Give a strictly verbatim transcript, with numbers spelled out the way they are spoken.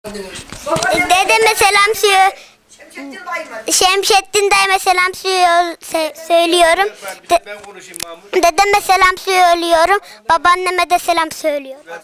Dedeme selam söylüyorum. Şemsettin dayıma selam söylüyorum. De dedeme selam söylüyorum. Babaanneme de selam söylüyorum.